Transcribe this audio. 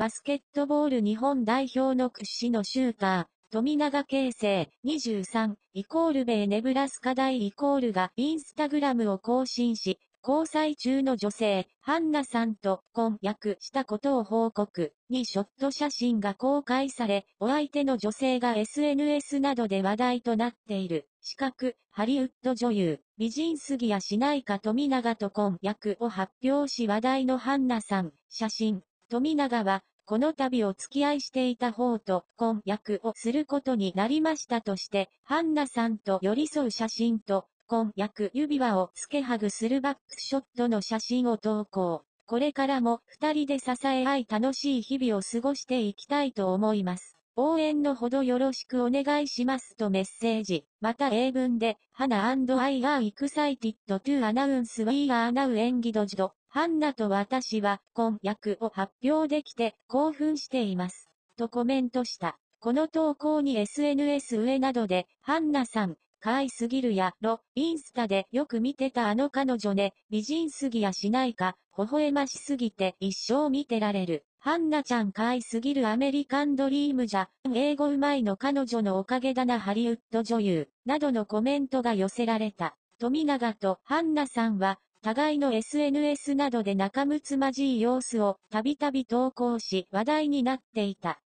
バスケットボール日本代表の屈指のシューター、富永啓生、23、米ネブラスカ大がインスタグラムを更新し、交際中の女性、ハンナさんと婚約したことを報告にショット写真が公開され、お相手の女性が SNS などで話題となっている。四角、ハリウッド女優、美人杉谷しないか富永と婚約を発表し話題のハンナさん、写真。富永は、この度お付き合いしていた方と婚約をすることになりましたとして、ハンナさんと寄り添う写真と、婚約指輪をつけハグするバックショットの写真を投稿。これからも二人で支え合い楽しい日々を過ごしていきたいと思います。応援のほどよろしくお願いしますとメッセージ。また英文で、Hannah and I are excited to announce we are now engaged. ハンナと私は婚約を発表できて興奮しています。とコメントした。この投稿に SNS 上などで、ハンナさん、可愛すぎるやろ、インスタでよく見てたあの彼女ね、美人すぎやしないか、微笑ましすぎて一生見てられる。ハンナちゃん可愛すぎるアメリカンドリームじゃ、英語うまいの彼女のおかげだなハリウッド女優、などのコメントが寄せられた。富永とハンナさんは、互いの SNS などで仲睦まじい様子をたびたび投稿し話題になっていた。